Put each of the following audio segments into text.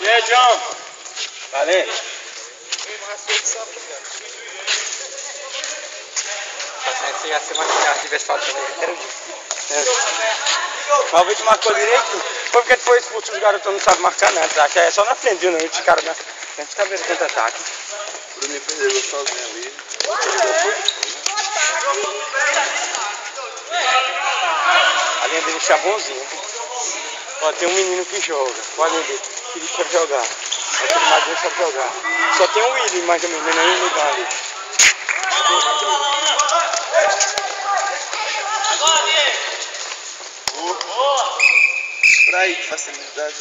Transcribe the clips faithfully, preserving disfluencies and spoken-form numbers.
E aí, John? Valeu. Se ia ser uma tivesse faltando aí, era o dia. Mas o Vitor marcou direito. Foi porque ele foi expulso, os garotos não sabem marcar nada. Acho que é só na frente, viu? Não, esse cara na frente tá vendo tanto ataque. O Bruninho perdeu sozinho ali. A linha dele está bonzinha. Ó, tem um menino que joga. Olha a linha dele. Ele sabe jogar. Aquele magrinho sabe jogar. Só tem um William mais ou menos, não é nem lugar ali. Pra aí, que facilidade.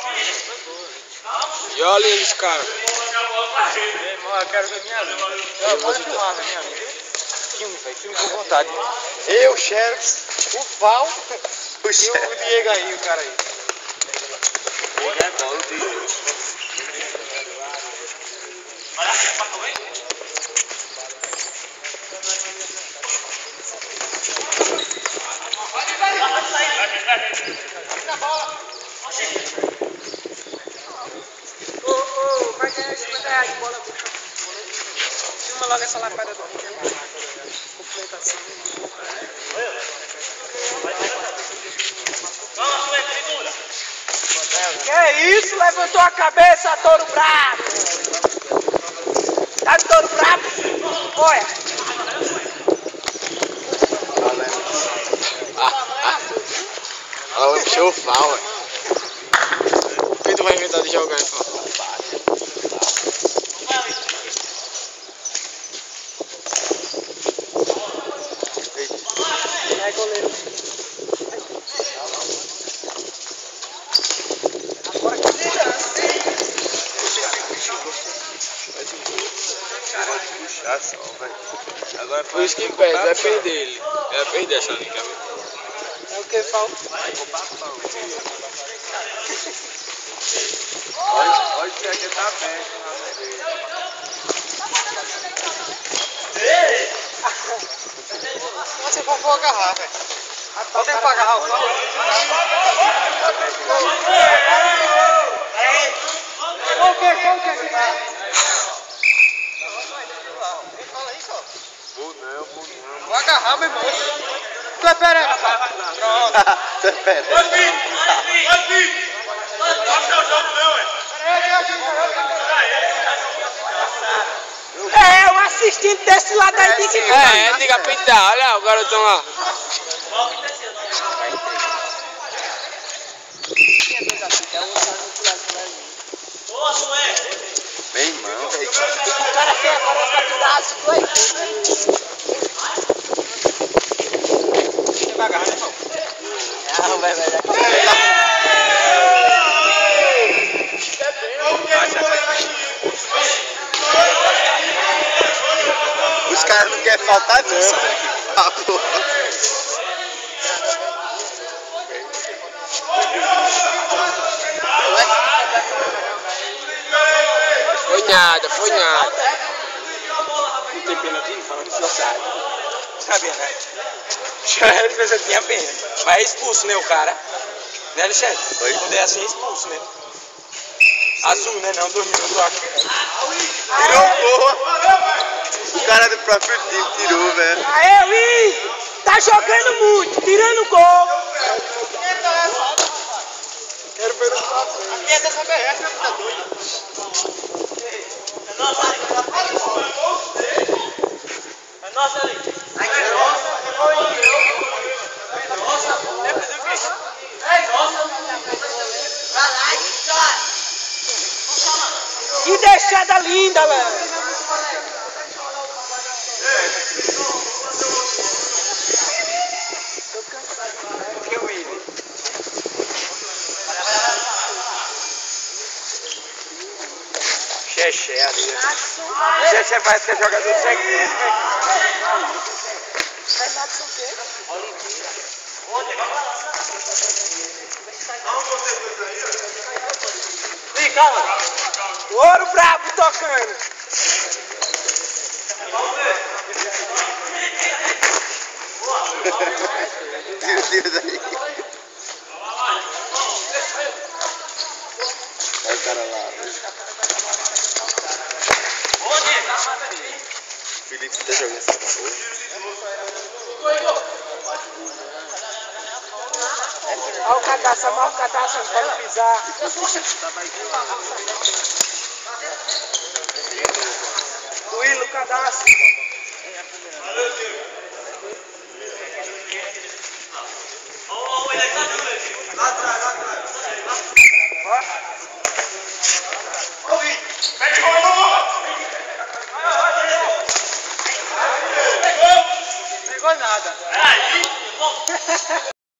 E olha a linha dos caras. Eu quero ver minha linha. Eu vou filmar minha linha. Filme, velho. Filme com vontade. Eu, o Sheriff, o Val O e o Diego aí, o cara aí. É bom, o Diego. Ô, ô, vai ganhar cinquenta reais de bola. Filma logo essa lapada do completação. Que é isso? Levantou a cabeça, touro bravo. Tá de touro bravo? Olha. Olha o show fal, ué. O que tu vai inventar de jogar, então? É goleiro. Agora que Pode puxar só, velho. Agora por isso que perde, vai perder ele. Vai perder essa linha. É o que falta? Olha, olha que aqui tá aberto na meia. Você comprou a garrafa. Só tem pra agarrar o pau. Qual que é? Qual que é? Fala aí, só. Vou não, vou não. Vou agarrar, meu irmão. Tu é perereca, pá. Pronto. Tu é perereca. Vai vir! Vai vir! Vai vir! Vai ficar o jogo não, ué. É, o assistente desse lado aí tem que... É, é, diga pintar, olha o garotão lá. Boa, Sué! Meu irmão, velho. O cara quer agora essa pedaço, foi? Você vai agarrar, né, irmão? Não, vai, vai, vai. Os caras não querem faltar, não. Ah, porra. Foi nada, foi nada. Não tem pênalti, não falando isso, sabe? Sabia, né? Ele pensou que tinha pena. Mas é expulso, né, o cara? Né, Alexandre? Foi. Quando é assim, é expulso, né? Azul, né? Não, dois minutos aqui. Tirou, porra. O cara do próprio time tirou, velho. Aê, Luiz! Tá jogando muito, tirando gol. Quero ver no próximo. Aqui é dessa B R, tá doido. É nossa ali. É nossa ali. É nossa. É nossa. É nossa. Vai lá e chora. Que deixada linda, Léo. Que Willy? Xexé ali. Xexé parece que é jogador de segredo. Renato o quê? Vem, calma. Ouro brabo tocando. Tira, tira daí. Aí o cara cara lá. O Felipe tá jogando essa porra. Olha o cadastro, amarra o cadastro pra não pisar. Duílio, o cadastro. Lá atrás, lá atrás. Não pegou nada.